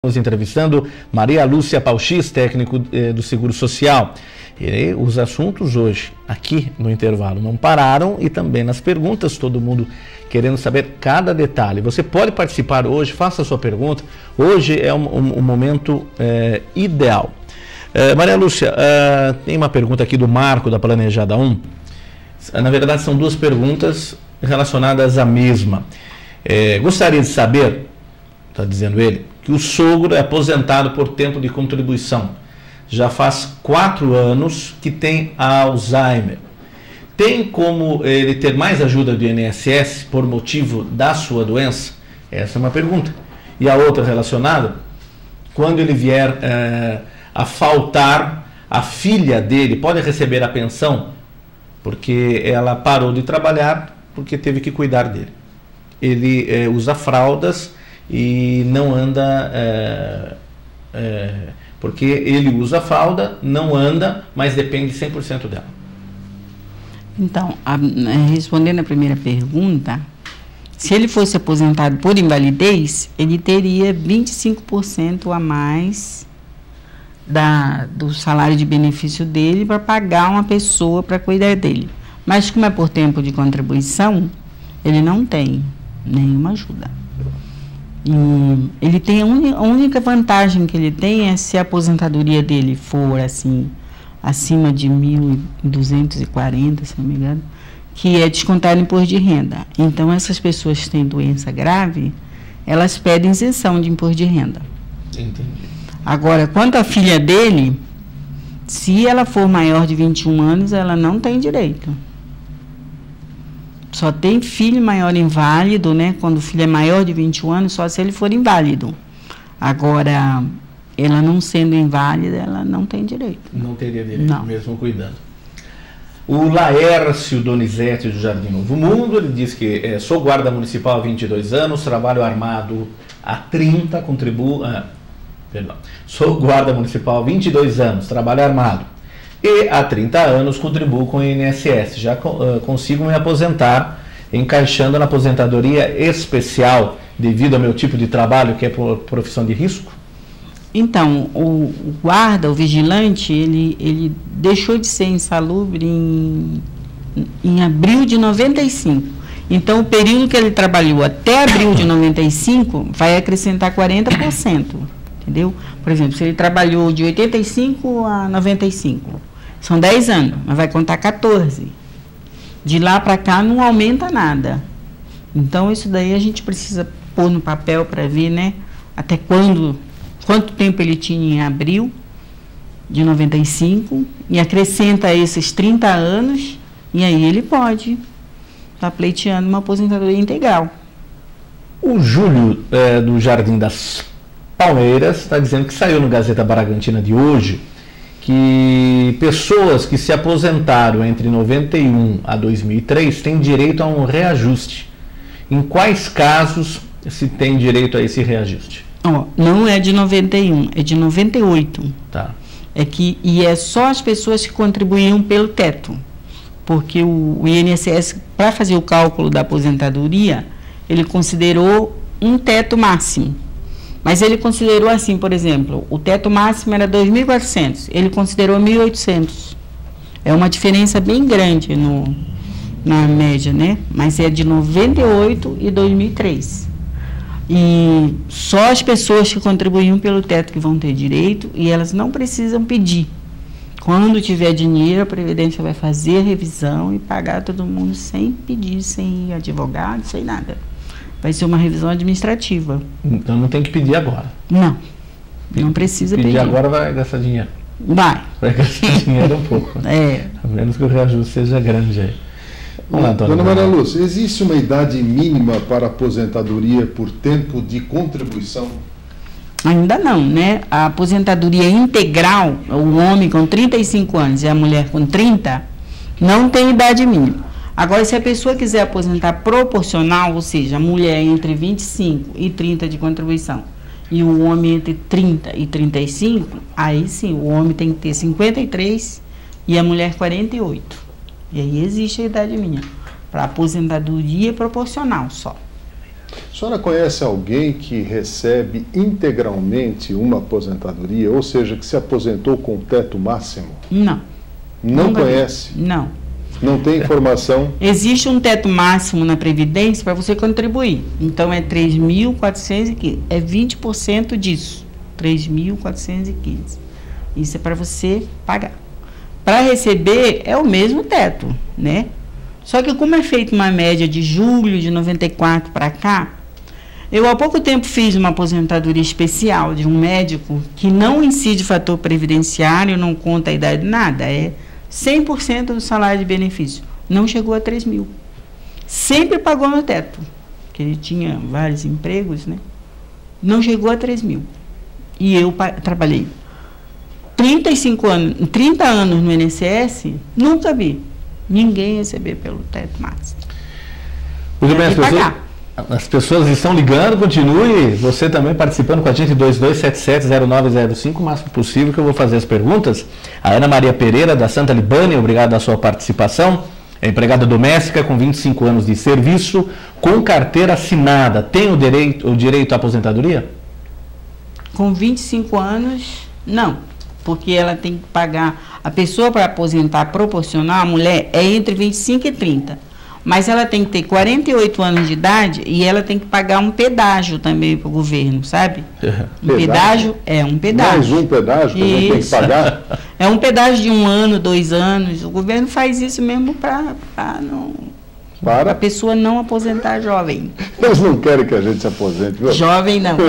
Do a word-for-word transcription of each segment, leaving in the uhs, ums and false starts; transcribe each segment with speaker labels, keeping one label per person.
Speaker 1: Estamos entrevistando Maria Lúcia Pauchis, técnico eh, do Seguro Social. E os assuntos hoje, aqui no intervalo, não pararam, e também nas perguntas, todo mundo querendo saber cada detalhe. Você pode participar hoje, faça a sua pergunta. Hoje é um, um, um momento eh, ideal. Eh, Maria Lúcia, eh, tem uma pergunta aqui do Marco, da Planejada um. Na verdade, são duas perguntas relacionadas à mesma. Eh, gostaria de saber, está dizendo ele, que o sogro é aposentado por tempo de contribuição. Já faz quatro anos que tem Alzheimer. Tem como ele ter mais ajuda do I N S S por motivo da sua doença? Essa é uma pergunta. E a outra relacionada, quando ele vier é, a faltar, a filha dele pode receber a pensão? Porque ela parou de trabalhar porque teve que cuidar dele. Ele é, usa fraldas e não anda, é, é, porque ele usa fralda, não anda, mas depende cem por cento dela.
Speaker 2: Então, a, respondendo a primeira pergunta, se ele fosse aposentado por invalidez, ele teria vinte e cinco por cento a mais da, do salário de benefício dele para pagar uma pessoa para cuidar dele. Mas como é por tempo de contribuição, ele não tem nenhuma ajuda. E ele tem a, un, a única vantagem que ele tem é se a aposentadoria dele for assim acima de mil duzentos e quarenta, se não me engano, que é descontado imposto de renda. Então essas pessoas que têm doença grave, elas pedem isenção de imposto de renda.
Speaker 1: Entendi.
Speaker 2: Agora, quanto à filha dele, se ela for maior de vinte e um anos, ela não tem direito. Só tem filho maior inválido, né? Quando o filho é maior de vinte e um anos, só se ele for inválido. Agora, ela não sendo inválida, ela não tem direito.
Speaker 1: Não teria direito,
Speaker 2: não.
Speaker 1: Mesmo cuidando. O Laércio Donizete, do Jardim Novo Mundo, ele diz que é, sou guarda municipal há vinte e dois anos, trabalho armado há trinta, contribuo... Ah, perdão. Sou guarda municipal há vinte e dois anos, trabalho armado. E há trinta anos contribuo com o I N S S. Já uh, consigo me aposentar encaixando na aposentadoria especial devido ao meu tipo de trabalho, que é por profissão de risco?
Speaker 2: Então, o, o guarda, o vigilante, ele, ele deixou de ser insalubre em, em abril de noventa e cinco. Então, o período que ele trabalhou até abril de noventa e cinco vai acrescentar quarenta por cento. Entendeu? Por exemplo, se ele trabalhou de oitenta e cinco a noventa e cinco, são dez anos, mas vai contar quatorze. De lá para cá não aumenta nada. Então, isso daí a gente precisa pôr no papel para ver, né? Até quando, quanto tempo ele tinha em abril de noventa e cinco, e acrescenta esses trinta anos, e aí ele pode estar pleiteando uma aposentadoria integral.
Speaker 1: O Júlio, é, do Jardim das Palmeiras, está dizendo que saiu no Gazeta Bragantina de hoje que pessoas que se aposentaram entre noventa e um a dois mil e três têm direito a um reajuste. Em quais casos se tem direito a esse reajuste?
Speaker 2: Oh, não é de noventa e um, é de noventa e oito.
Speaker 1: Tá.
Speaker 2: É que, e é só as pessoas que contribuíam pelo teto. Porque o, o I N S S, para fazer o cálculo da aposentadoria, ele considerou um teto máximo. Mas ele considerou assim, por exemplo, o teto máximo era dois mil e quatrocentos, ele considerou mil e oitocentos. É uma diferença bem grande no, na média, né? Mas é de noventa e oito e dois mil e três. E só as pessoas que contribuíam pelo teto que vão ter direito, e elas não precisam pedir. Quando tiver dinheiro, a Previdência vai fazer a revisão e pagar todo mundo sem pedir, sem advogado, sem nada. Vai ser uma revisão administrativa.
Speaker 1: Então não tem que pedir agora.
Speaker 2: Não, não precisa pedir.
Speaker 1: Pedir agora vai gastar dinheiro.
Speaker 2: Vai.
Speaker 1: Vai gastar dinheiro um pouco.
Speaker 2: É.
Speaker 1: A menos que o reajuste seja grande aí.
Speaker 3: Vamos lá, Dona Maria Lúcia, existe uma idade mínima para aposentadoria por tempo de contribuição?
Speaker 2: Ainda não, né? A aposentadoria integral, o homem com trinta e cinco anos e a mulher com trinta, não tem idade mínima. Agora, se a pessoa quiser aposentar proporcional, ou seja, a mulher entre vinte e cinco e trinta de contribuição e o homem entre trinta e trinta e cinco, aí sim, o homem tem que ter cinquenta e três e a mulher quarenta e oito. E aí existe a idade mínima para aposentadoria proporcional só.
Speaker 3: A senhora conhece alguém que recebe integralmente uma aposentadoria, ou seja, que se aposentou com teto máximo?
Speaker 2: Não.
Speaker 3: Não
Speaker 2: Nunca
Speaker 3: conhece?
Speaker 2: vi. Não.
Speaker 3: Não tem informação?
Speaker 2: Existe um teto máximo na Previdência para você contribuir. Então, é três mil quatrocentos e quinze. É vinte por cento disso. três mil quatrocentos e quinze. Isso é para você pagar. Para receber, é o mesmo teto, né? Só que como é feita uma média de julho de noventa e quatro para cá, eu há pouco tempo fiz uma aposentadoria especial de um médico que não incide fator previdenciário, não conta a idade, nada, é cem por cento do salário de benefício. Não chegou a três mil. Sempre pagou no teto, porque ele tinha vários empregos, né? Não chegou a três mil. E eu trabalhei trinta e cinco anos, trinta anos no I N S S, nunca vi ninguém receber pelo teto máximo.
Speaker 1: Muito bem, as pessoas, as pessoas estão ligando, continue, você também participando com a gente, dois dois sete sete zero nove zero cinco, o máximo possível que eu vou fazer as perguntas. A Ana Maria Pereira, da Santa Libânia, obrigado pela sua participação. É empregada doméstica com vinte e cinco anos de serviço, com carteira assinada, tem o direito, o direito à aposentadoria?
Speaker 2: Com vinte e cinco anos, não. Porque ela tem que pagar, a pessoa para aposentar proporcional, a mulher, é entre vinte e cinco e trinta. Mas ela tem que ter quarenta e oito anos de idade e ela tem que pagar um pedágio também para o governo, sabe? Um pedágio? pedágio é um pedágio.
Speaker 3: Mais um pedágio que a gente tem que pagar?
Speaker 2: É um pedágio de um ano, dois anos. O governo faz isso mesmo para não...
Speaker 3: Para?
Speaker 2: A pessoa não aposentar jovem.
Speaker 3: Eles não querem que a gente se aposente, viu?
Speaker 2: Jovem não.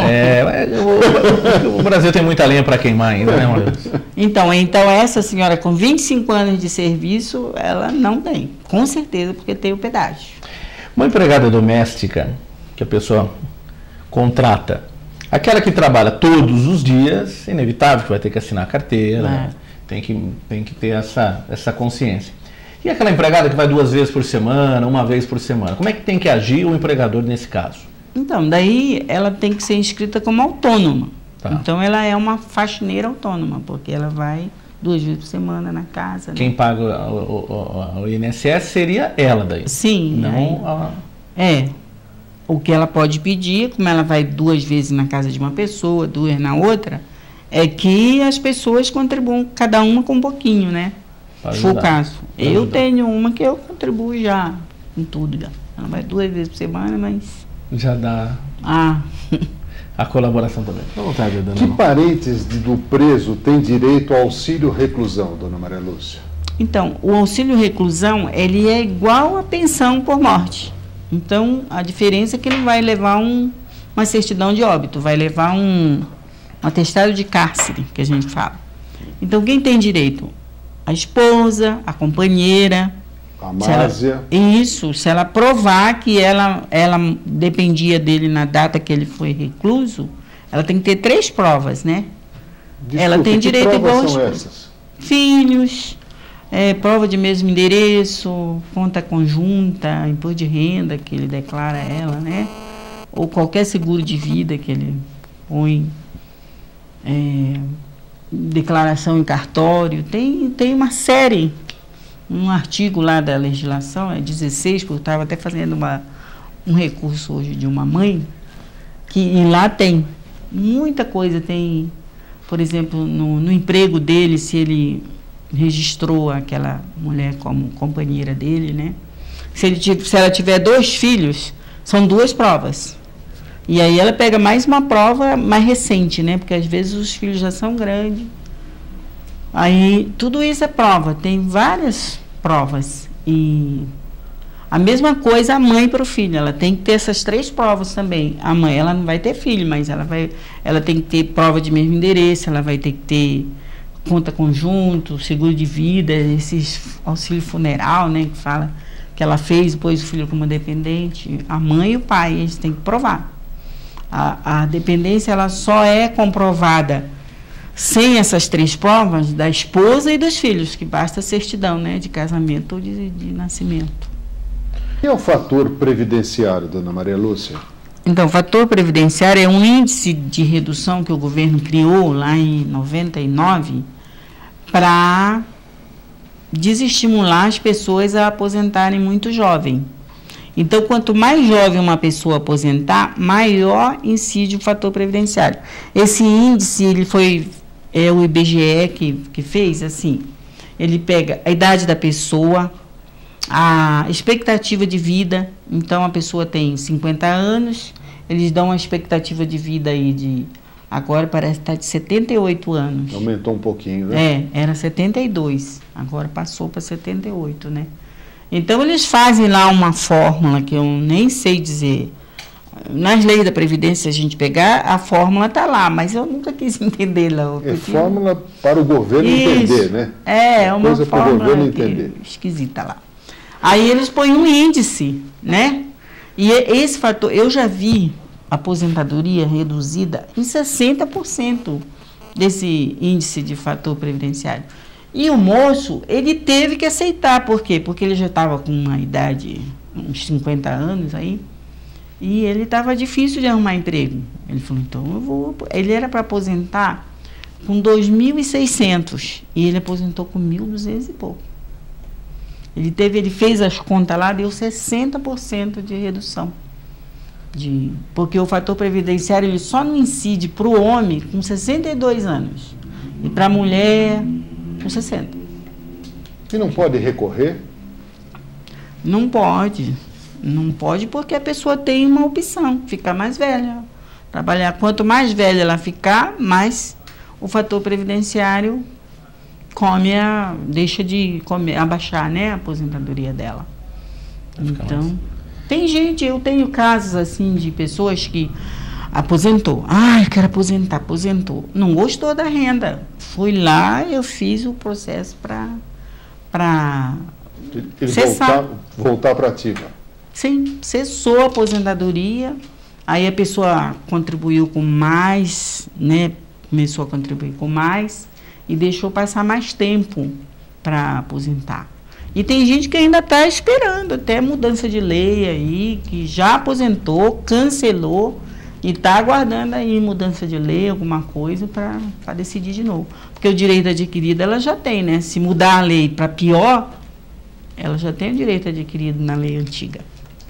Speaker 1: É, o, o Brasil tem muita lenha para queimar ainda, né, Maria?
Speaker 2: Então, então, essa senhora com vinte e cinco anos de serviço, ela não tem. Com certeza, porque tem o pedágio.
Speaker 1: Uma empregada doméstica que a pessoa contrata, aquela que trabalha todos os dias, é inevitável que vai ter que assinar a carteira, é. né? tem, que, tem que ter essa, essa consciência. E aquela empregada que vai duas vezes por semana, uma vez por semana, como é que tem que agir o empregador nesse caso?
Speaker 2: Então, daí ela tem que ser inscrita como autônoma. Tá. Então, ela é uma faxineira autônoma, porque ela vai duas vezes por semana na casa.
Speaker 1: Quem né? paga o, o, o I N S S seria ela daí?
Speaker 2: Sim.
Speaker 1: Não
Speaker 2: aí,
Speaker 1: a...
Speaker 2: É. O que ela pode pedir, como ela vai duas vezes na casa de uma pessoa, duas na outra, é que as pessoas contribuam, cada uma com um pouquinho, né? Se for o caso. Eu tenho uma que eu contribuo já com tudo. Já. Ela vai duas vezes por semana, mas...
Speaker 1: Já dá
Speaker 2: ah.
Speaker 1: a colaboração também. Fica à vontade, dona
Speaker 3: Que parentes de, do preso têm direito ao auxílio reclusão, dona Maria Lúcia?
Speaker 2: Então, o auxílio reclusão, ele é igual à pensão por morte. Então, a diferença é que ele vai levar um, uma certidão de óbito, vai levar um, um atestado de cárcere, que a gente fala. Então, quem tem direito? A esposa, a companheira.
Speaker 3: A Másia.
Speaker 2: Isso, se ela provar que ela, ela dependia dele na data que ele foi recluso, ela tem que ter três provas, né?
Speaker 3: Desculpa,
Speaker 2: ela tem direito igual
Speaker 3: aos essas?
Speaker 2: Filhos, é, prova de mesmo endereço, conta conjunta, imposto de renda que ele declara a ela, né? Ou qualquer seguro de vida que ele põe. É, declaração em cartório, tem, tem uma série, um artigo lá da legislação, é dezesseis, porque eu estava até fazendo uma, um recurso hoje de uma mãe, que e lá tem muita coisa, tem, por exemplo, no, no emprego dele, se ele registrou aquela mulher como companheira dele, né? Se, ele, se ela tiver dois filhos, são duas provas. E aí ela pega mais uma prova mais recente, né? Porque às vezes os filhos já são grandes. Aí tudo isso é prova, tem várias provas. E a mesma coisa a mãe para o filho, ela tem que ter essas três provas também. A mãe, ela não vai ter filho, mas ela vai, ela tem que ter prova de mesmo endereço, ela vai ter que ter conta conjunto, seguro de vida, esses auxílio funeral, né? Que fala que ela fez, depois o filho como dependente. A mãe e o pai, eles têm que provar. A, a dependência, ela só é comprovada sem essas três provas da esposa e dos filhos, que basta a certidão, né, de casamento ou de, de nascimento.
Speaker 3: E é o fator previdenciário, dona Maria Lúcia?
Speaker 2: Então, o fator previdenciário é um índice de redução que o governo criou lá em noventa e nove para desestimular as pessoas a aposentarem muito jovem. Então, quanto mais jovem uma pessoa aposentar, maior incide o fator previdenciário. Esse índice, ele foi, é o I B G E que, que fez, assim, ele pega a idade da pessoa, a expectativa de vida. Então, a pessoa tem cinquenta anos, eles dão uma expectativa de vida aí de, agora parece que está de setenta e oito anos.
Speaker 3: Aumentou um pouquinho, né?
Speaker 2: É, era setenta e dois, agora passou para setenta e oito, né? Então, eles fazem lá uma fórmula que eu nem sei dizer. Nas leis da Previdência, se a gente pegar, a fórmula está lá, mas eu nunca quis entender lá.
Speaker 3: É fórmula para o governo Isso. entender, né?
Speaker 2: É, é uma
Speaker 3: coisa
Speaker 2: fórmula
Speaker 3: para o governo entender.
Speaker 2: Esquisita lá. Aí eles põem um índice, né? E esse fator, eu já vi aposentadoria reduzida em sessenta por cento desse índice de fator previdenciário. E o moço, ele teve que aceitar. Por quê? Porque ele já estava com uma idade, uns cinquenta anos aí, e ele estava difícil de arrumar emprego. Ele falou, então eu vou... Ele era para aposentar com dois mil e seiscentos e ele aposentou com mil e duzentos e pouco. Ele, teve, ele fez as contas lá, deu sessenta por cento de redução. De, porque o fator previdenciário ele só não incide para o homem com sessenta e dois anos e para a mulher com sessenta.
Speaker 3: E não pode recorrer?
Speaker 2: Não pode. Não pode porque a pessoa tem uma opção, ficar mais velha. Trabalhar. Quanto mais velha ela ficar, mais o fator previdenciário come a, deixa de comer, abaixar, né, a aposentadoria dela. Então, mais. Tem gente, eu tenho casos assim de pessoas que aposentou. Ah, eu quero aposentar, aposentou. Não gostou da renda. Fui lá, eu fiz o processo para para
Speaker 3: cessar. Voltar, voltar para ativa.
Speaker 2: Sim, cessou a aposentadoria. Aí a pessoa contribuiu com mais, né? Começou a contribuir com mais e deixou passar mais tempo para aposentar. E tem gente que ainda está esperando até mudança de lei aí, que já aposentou, cancelou e está aguardando aí mudança de lei, alguma coisa para decidir de novo. Porque o direito adquirido ela já tem, né? Se mudar a lei para pior, ela já tem o direito adquirido na lei antiga.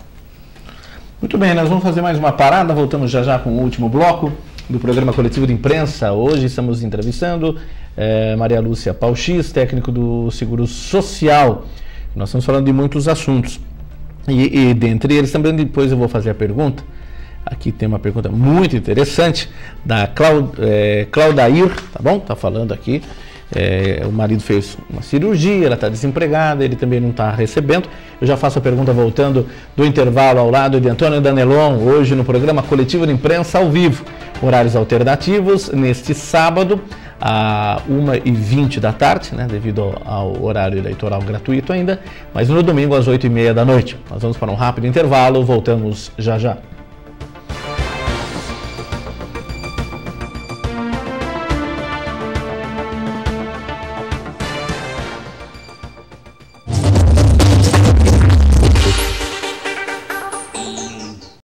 Speaker 1: Muito bem, nós vamos fazer mais uma parada, voltamos já já com o último bloco do programa Coletivo de Imprensa. Hoje estamos entrevistando eh, Maria Lúcia Pauxis, técnico do Seguro Social. Nós estamos falando de muitos assuntos. E, e dentre eles também, depois eu vou fazer a pergunta. Aqui tem uma pergunta muito interessante da Clau, eh, Claudair, tá bom? Tá falando aqui. É, o marido fez uma cirurgia, ela está desempregada, ele também não está recebendo. Eu já faço a pergunta voltando do intervalo ao lado de Antônio Danelon, hoje no programa Coletivo de Imprensa ao vivo. Horários alternativos, neste sábado, a uma e vinte da tarde, né, devido ao, ao horário eleitoral gratuito ainda, mas no domingo às oito e meia da noite. Nós vamos para um rápido intervalo, voltamos já já.